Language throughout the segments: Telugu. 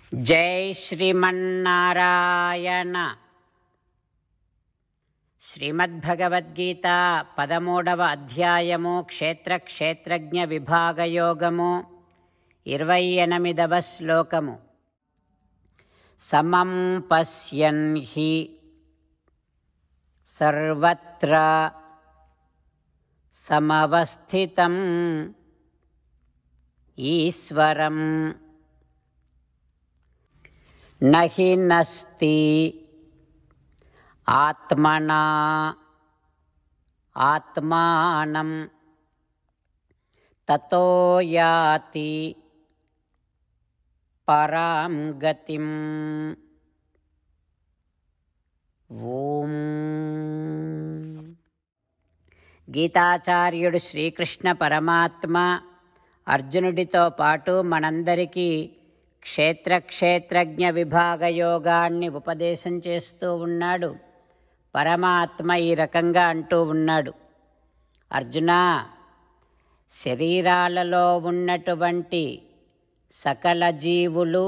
జై శ్రీమన్నారాయణ. శ్రీమద్భగవద్గీత 13వ అధ్యాయము క్షేత్రజ్ఞ విభాగయోగము 28వ శ్లోకము. సమం పశ్యన్ హి సర్వత్ర సమవస్థితం ఈశ్వరం నహి నస్తి ఆత్మనా ఆత్మానం తతో యాతి పరాం గతిం. ఓం. గీతాచార్యుడు శ్రీకృష్ణ పరమాత్మ అర్జునుడితో పాటు మనందరికీ క్షేత్రజ్ఞ విభాగ యోగాన్ని ఉపదేశం చేస్తూ ఉన్నాడు. పరమాత్మ ఈ రకంగా అంటూ ఉన్నాడు, అర్జున, శరీరాలలో ఉన్నటువంటి సకల జీవులు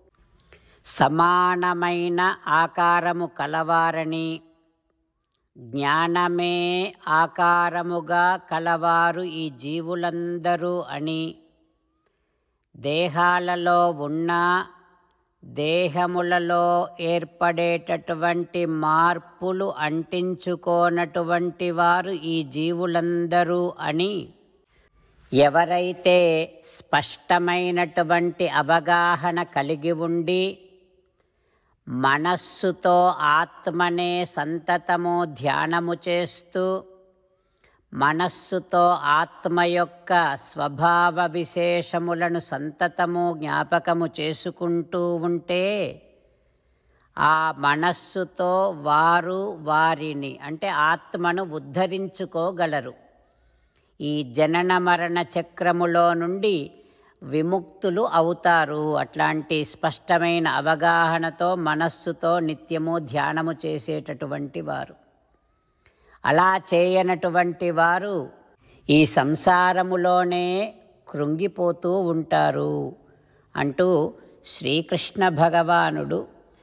సమానమైన ఆకారము కలవారని, జ్ఞానమే ఆకారముగా కలవారు ఈ జీవులందరూ అని, దేహాలలో ఉన్న దేహములలో ఏర్పడేటటువంటి మార్పులు అంటించుకోనటువంటి వారు ఈ జీవులందరూ అని ఎవరైతే స్పష్టమైనటువంటి అవగాహన కలిగి ఉండి మనస్సుతో ఆత్మనే సంతతము ధ్యానము చేస్తూ మనస్సుతో ఆత్మ యొక్క స్వభావ విశేషములను సంతతము జ్ఞాపకము చేసుకుంటూ ఉంటే ఆ మనస్సుతో వారు వారిని అంటే ఆత్మను ఉద్ధరించుకోగలరు. ఈ జనన మరణ చక్రములో నుండి విముక్తులు అవుతారు. అట్లాంటి స్పష్టమైన అవగాహనతో మనస్సుతో నిత్యము ధ్యానము చేసేటటువంటి వారు. అలా చేయనటువంటి వారు ఈ సంసారములోనే కృంగిపోతూ ఉంటారు అంటూ శ్రీకృష్ణ భగవానుడు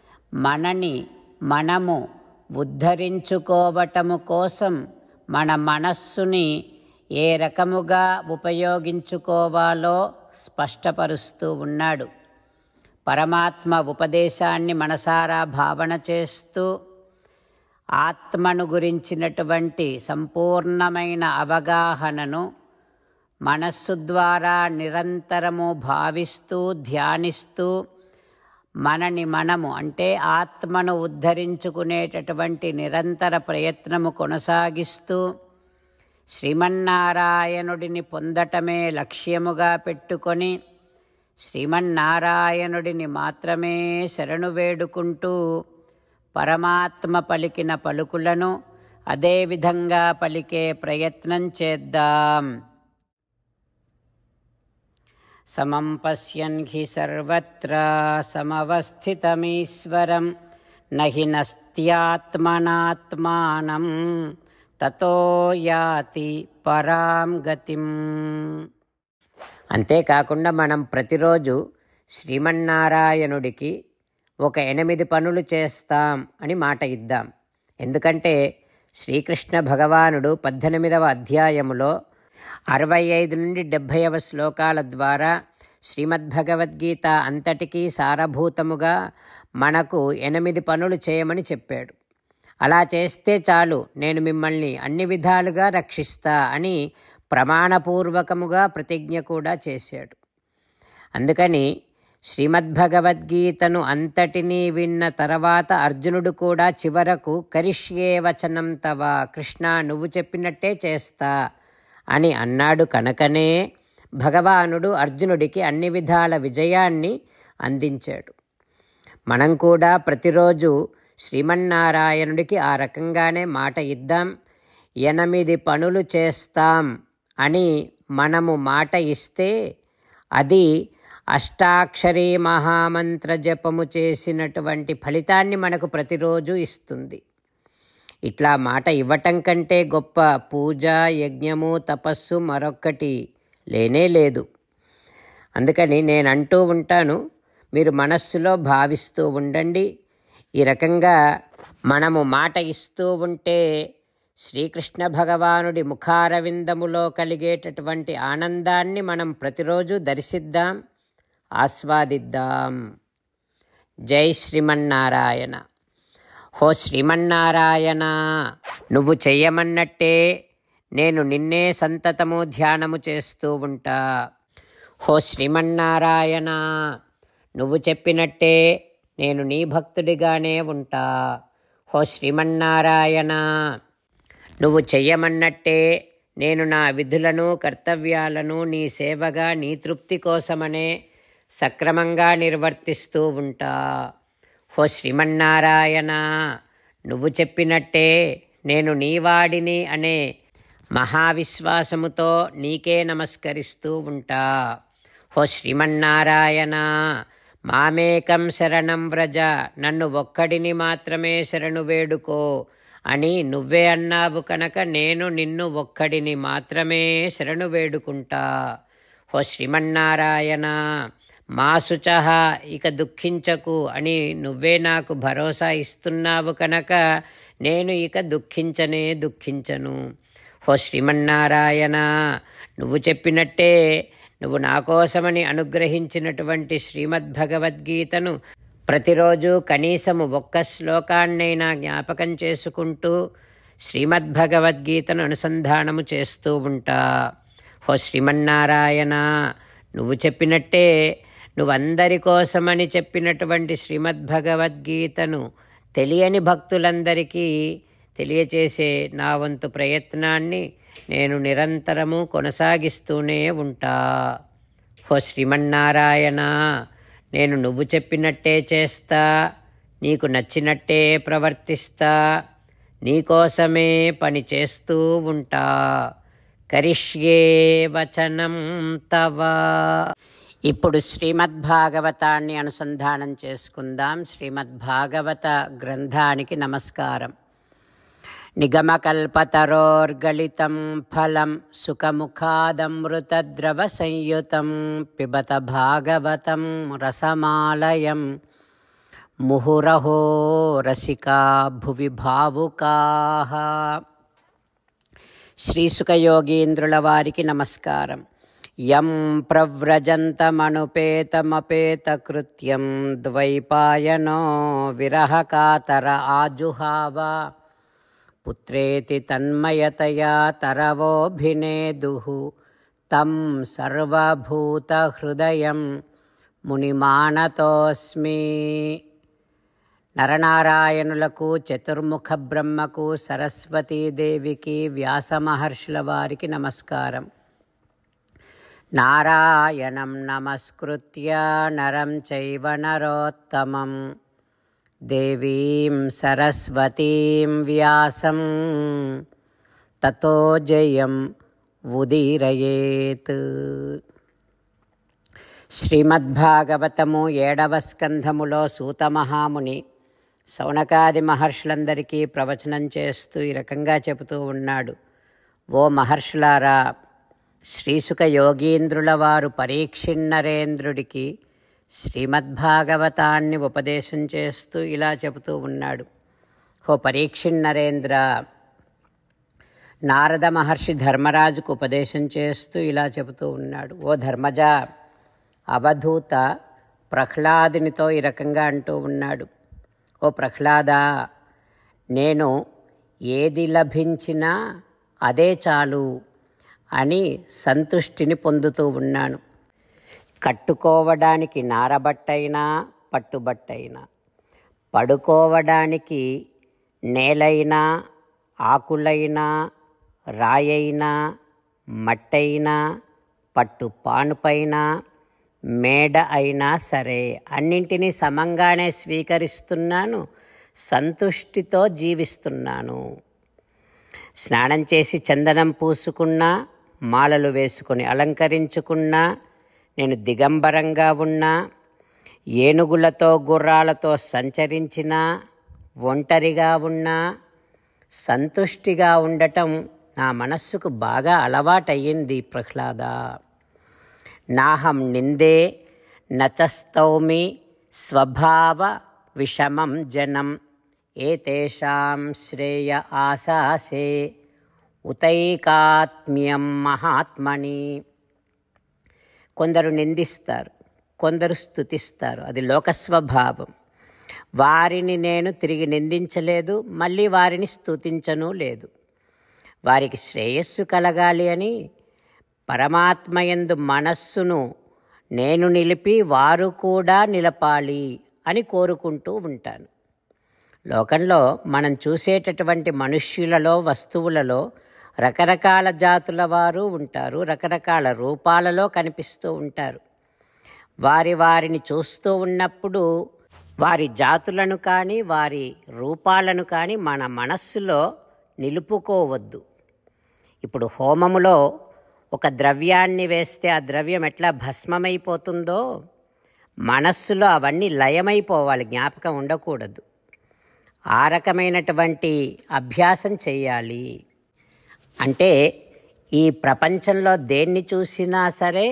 మనము ఉద్ధరించుకోవటము కోసం మన మనస్సుని ఏ రకముగా ఉపయోగించుకోవాలో స్పష్టపరుస్తూ ఉన్నాడు. పరమాత్మ ఉపదేశాన్ని మనసారా భావన చేస్తూ ఆత్మను గురించినటువంటి సంపూర్ణమైన అవగాహనను మనస్సు ద్వారా నిరంతరము భావిస్తూ ధ్యానిస్తూ మనము అంటే ఆత్మను ఉద్ధరించుకునేటటువంటి నిరంతర ప్రయత్నము కొనసాగిస్తూ శ్రీమన్నారాయణుడిని పొందటమే లక్ష్యముగా పెట్టుకొని శ్రీమన్నారాయణుడిని మాత్రమే శరణు వేడుకుంటూ పరమాత్మ పలికిన పలుకులను అదేవిధంగా పలికే ప్రయత్నం చేద్దాం. సమం పశ్యన్ హి సర్వత్ర సమవస్థితమీశ్వరం నహి నస్త్యాత్మనాత్మానం తతో యాతి పరాం గతిం. అంతేకాకుండా మనం ప్రతిరోజు శ్రీమన్నారాయణుడికి ఒక 8 పనులు చేస్తాం అని మాట ఇద్దాం. ఎందుకంటే శ్రీకృష్ణ భగవానుడు 18వ అధ్యాయములో 65 నుండి 70వ శ్లోకాల ద్వారా శ్రీమద్భగవద్గీత అంతటికీ సారభూతముగా మనకు 8 పనులు చేయమని చెప్పాడు. అలా చేస్తే చాలు, నేను మిమ్మల్ని అన్ని విధాలుగా రక్షిస్తా అని ప్రమాణపూర్వకముగా ప్రతిజ్ఞ కూడా చేశాడు. అందుకని శ్రీమద్భగవద్గీతను అంతటినీ విన్న తర్వాత అర్జునుడు కూడా చివరకు కరిష్యే వచనం తవ, కృష్ణ నువ్వు చెప్పినట్టే చేస్తా అని అన్నాడు. కనుకనే భగవానుడు అర్జునుడికి అన్ని విధాల విజయాన్ని అందించాడు. మనం కూడా ప్రతిరోజు శ్రీమన్నారాయణుడికి ఆ రకంగానే మాట ఇద్దాం. 8 పనులు చేస్తాం అని మనము మాట ఇస్తే అది అష్టాక్షరీ మహామంత్ర జపము చేసినటువంటి ఫలితాన్ని మనకు ప్రతిరోజు ఇస్తుంది. ఇట్లా మాట ఇవ్వటం కంటే గొప్ప పూజ, యజ్ఞము, తపస్సు మరొక్కటి లేనే లేదు. అందుకని నేను అంటూ ఉంటాను, మీరు మనస్సులో భావిస్తూ ఉండండి. ఈ రకంగా మనము మాట ఇస్తూ ఉంటే శ్రీకృష్ణ భగవానుడి ముఖారవిందములో కలిగేటటువంటి ఆనందాన్ని మనం ప్రతిరోజు దర్శిద్దాం, ఆస్వాదిద్దాం. జై శ్రీమన్నారాయణ. హో శ్రీమన్నారాయణ, నువ్వు చెయ్యమన్నట్టే నేను నిన్నే సంతతము ధ్యానము చేస్తూ ఉంటా. హో శ్రీమన్నారాయణ, నువ్వు చెప్పినట్టే నేను నీ భక్తుడిగానే ఉంటా. హో శ్రీమన్నారాయణ, నువ్వు చెయ్యమన్నట్టే నేను నా విధులను కర్తవ్యాలను నీ సేవగా నీ తృప్తి కోసమనే సక్రమంగా నిర్వర్తిస్తూ ఉంటా. హో శ్రీమన్నారాయణ, నువ్వు చెప్పినట్టే నేను నీవాడిని అనే మహావిశ్వాసముతో నీకే నమస్కరిస్తూ ఉంటా. హో శ్రీమన్నారాయణ, మామేకం శరణం వ్రజ, నన్ను ఒక్కడిని మాత్రమే శరణు వేడుకో అని నువ్వే అన్నావు కనుక నేను నిన్ను ఒక్కడిని మాత్రమే శరణు వేడుకుంటా. హో శ్రీమన్నారాయణ, మా శుచః, ఇక దుఃఖించకు అని నువ్వే నాకు భరోసా ఇస్తున్నావు కనుక నేను ఇక దుఃఖించను. హో శ్రీమన్నారాయణ, నువ్వు చెప్పినట్టే నువ్వు నా కోసమని అనుగ్రహించినటువంటి శ్రీమద్భగవద్గీతను ప్రతిరోజు కనీసము ఒక్క శ్లోకాన్నైనా జ్ఞాపకం చేసుకుంటూ శ్రీమద్భగవద్గీతను అనుసంధానము చేస్తూ ఉంటా. హో శ్రీమన్నారాయణ, నువ్వు చెప్పినట్టే నువ్వందరి కోసమని చెప్పినటువంటి శ్రీమద్భగవద్గీతను తెలియని భక్తులందరికీ తెలియచేసే నా వంతు ప్రయత్నాన్ని నేను నిరంతరము కొనసాగిస్తూనే ఉంటా. హో శ్రీమన్నారాయణ, నేను నువ్వు చెప్పినట్టే చేస్తా, నీకు నచ్చినట్టే ప్రవర్తిస్తా, నీకోసమే పని చేస్తూ ఉంటా. కరిష్యే వచనం తవ. ఇప్పుడు శ్రీమద్భాగవతాన్ని అనుసంధానం చేసుకుందాం. శ్రీమద్భాగవత గ్రంథానికి నమస్కారం. నిగమకల్పతరోర్గళితం ఫలం సుఖముఖాదమృతద్రవ సంయుతం పిబత భాగవతం రసమాలయం ముహురహో రసికా భువి భావుకాః. శ్రీసుఖయోగీంద్రుల వారికి నమస్కారం. యం ప్రవ్రజంతమనుపేతమపేతకృత్యం ద్వైపాయనో విరహకాతర ఆజుహావ పుత్రేతి తన్మయతయా తరవోభినేదుః తం సర్వభూతహృదయం మునిమానతోస్మి. నరనారాయణులకు, చతుర్ముఖ బ్రహ్మకు, సరస్వతీదేవికి, వ్యాసమహర్షుల వారికి నమస్కారం. నారాయణం నమస్కృత్య నరం చైవ నరోత్తమం దేవీం సరస్వతీం వ్యాసం తతో జయం ఉదీరయేత్. శ్రీమద్భాగవతము 7వ స్కంధములో సూతమహాముని శౌనకాది మహర్షులందరికీ ప్రవచనం చేస్తూ ఈ రకంగా చెబుతూ ఉన్నాడు. ఓ మహర్షులారా, శ్రీసుఖ యోగీంద్రుల వారు పరీక్షిన్నరేంద్రుడికి శ్రీమద్భాగవతాన్ని ఉపదేశం చేస్తూ ఇలా చెబుతూ ఉన్నాడు. ఓ పరీక్షిన్నరేంద్ర, నారద మహర్షి ధర్మరాజుకు ఉపదేశం చేస్తూ ఇలా చెబుతూ ఉన్నాడు. ఓ ధర్మజ, అవధూత ప్రహ్లాదునితో ఈ రకంగా అంటూ ఉన్నాడు. ఓ ప్రహ్లాద, నేను ఏది లభించినా అదే చాలు అని సంతుష్టిని పొందుతూ ఉన్నాను. కట్టుకోవడానికి నారబట్టైనా పట్టుబట్టైనా, పడుకోవడానికి నేలైనా ఆకులైనా రాయైనా మట్టైనా పట్టు పానుపైన మేడ అయినా సరే అన్నింటినీ సమంగానే స్వీకరిస్తున్నాను, సంతుష్టితో జీవిస్తున్నాను. స్నానం చేసి చందనం పూసుకున్నా, మాలలు వేసుకొని అలంకరించుకున్నా, నేను దిగంబరంగా ఉన్నా, ఏనుగులతో గుర్రాలతో సంచరించినా, ఒంటరిగా ఉన్నా, సంతుష్టిగా ఉండటం నా మనస్సుకు బాగా అలవాటయ్యింది ప్రహ్లాద. నాహం నిందే నచస్తౌమి స్వభావ విషమం జనం ఏతేషాం శ్రేయ ఆశాసే ఉతైకాత్మ్యం మహాత్మని. కొందరు నిందిస్తారు, కొందరు స్తుతిస్తారు. అది లోకస్వభావం. వారిని నేను తిరిగి నిందించలేదు, మళ్ళీ వారిని స్తుతించను లేదు. వారికి శ్రేయస్సు కలగాలి అని పరమాత్మయందు మనస్సును నేను నిలిపి వారు కూడా నిలపాలి అని కోరుకుంటూ ఉంటాను. లోకంలో మనం చూసేటటువంటి మనుష్యులలో, వస్తువులలో రకరకాల జాతుల వారు ఉంటారు, రకరకాల రూపాలలో కనిపిస్తూ ఉంటారు. వారిని చూస్తూ ఉన్నప్పుడు వారి జాతులను కానీ వారి రూపాలను కానీ మన మనస్సులో నిలుపుకోవద్దు. ఇప్పుడు హోమములో ఒక ద్రవ్యాన్ని వేస్తే ఆ ద్రవ్యం ఎట్లా భస్మమైపోతుందో మనస్సులో అవన్నీ లయమైపోవాలి, జ్ఞాపకం ఉండకూడదు. ఆ రకమైనటువంటి అభ్యాసం చేయాలి. అంటే ఈ ప్రపంచంలో దేన్ని చూసినా సరే,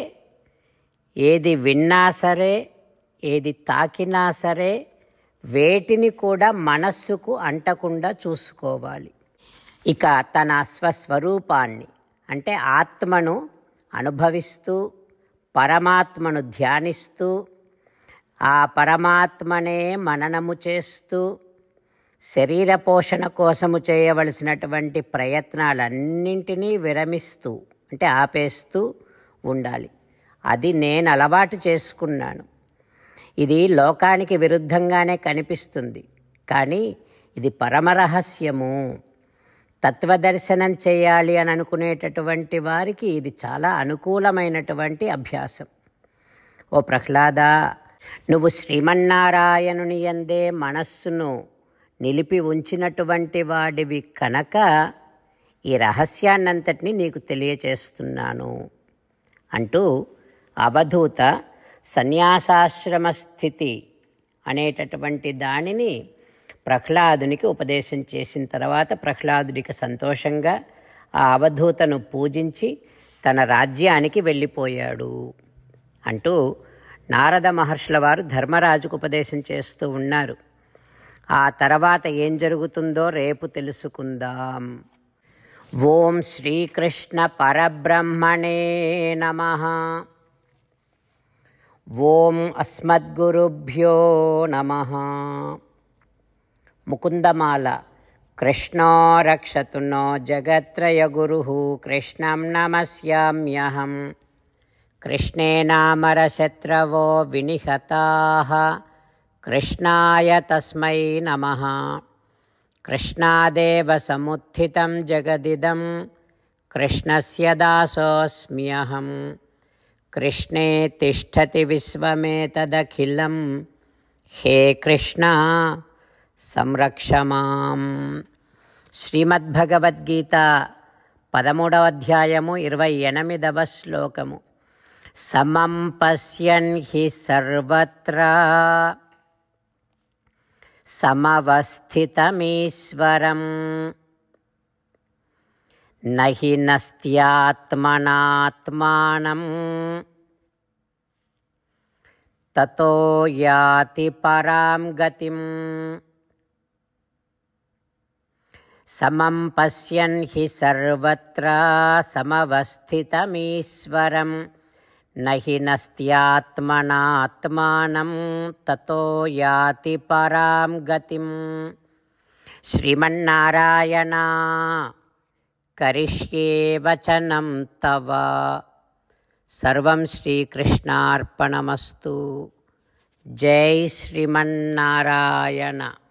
ఏది విన్నా సరే, ఏది తాకినా సరే వేటిని కూడా మనస్సుకు అంటకుండా చూసుకోవాలి. ఇక తన స్వస్వరూపాన్ని అంటే ఆత్మను అనుభవిస్తూ పరమాత్మను ధ్యానిస్తూ ఆ పరమాత్మనే మననము చేస్తూ శరీర పోషణ కోసము చేయవలసినటువంటి ప్రయత్నాలన్నింటినీ విరమిస్తూ అంటే ఆపేస్తూ ఉండాలి. అది నేను అలవాటు చేసుకున్నాను. ఇది లోకానికి విరుద్ధంగానే కనిపిస్తుంది, కానీ ఇది పరమరహస్యము. తత్వదర్శనం చేయాలి అని అనుకునేటటువంటి వారికి ఇది చాలా అనుకూలమైనటువంటి అభ్యాసం. ఓ ప్రహ్లాద, నువ్వు శ్రీమన్నారాయణుని యందే మనస్సును నిలిపి ఉంచినటువంటి వాడివి కనుక ఈ రహస్యాన్నంతటినీ నీకు తెలియచేస్తున్నాను అంటూ అవధూత సన్యాసాశ్రమ స్థితి అనేటటువంటి దానిని ప్రహ్లాదునికి ఉపదేశం చేసిన తర్వాత ప్రహ్లాదుడికి సంతోషంగా ఆ అవధూతను పూజించి తన రాజ్యానికి వెళ్ళిపోయాడు అంటూ నారద మహర్షుల వారు ధర్మరాజుకు ఉపదేశం చేస్తూ ఉన్నారు. ఆ తర్వాత ఏం జరుగుతుందో రేపు తెలుసుకుందాం. ఓం శ్రీకృష్ణ పరబ్రహ్మణే నమః. ఓం అస్మద్గురుభ్యో నమః. ముకుందమాల. కృష్ణో రక్షతు నో జగత్రయగురుః కృష్ణం నమస్యామ్యహం. కృష్ణేనామరశత్రవో వినిహతాః కృష్ణాయ తస్మై నమః. కృష్ణాదేవ సముత్థితం జగదిదం కృష్ణస్య దాసోऽస్మ్యహం. కృష్ణే తిష్టతి విశ్వమేతదఖిలం హే కృష్ణ సంరక్ష మాం. శ్రీమద్భగవద్గీత 13వ అధ్యాయము 28వ శ్లోకము. సమం పశ్యన్ హి సర్వత్రా సమవస్థితమీశ్వరం నహి నస్త్యాత్మనాత్మానం తతో యాతి పరాం గతిం. సమం పశ్యన్ హి సర్వత్రా సమవస్థితమీశ్వరం నహి నస్త్యాత్మనాత్మానం తతో యాతి పరాం గతిం. శ్రీమన్నారాయణ కరిష్యే వచనం తవ. సర్వం శ్రీకృష్ణార్పణమస్తు. జై శ్రీమన్నారాయణ.